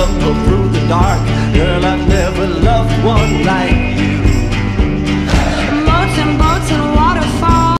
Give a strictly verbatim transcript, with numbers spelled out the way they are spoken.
love her through the dark. Girl, I never loved one like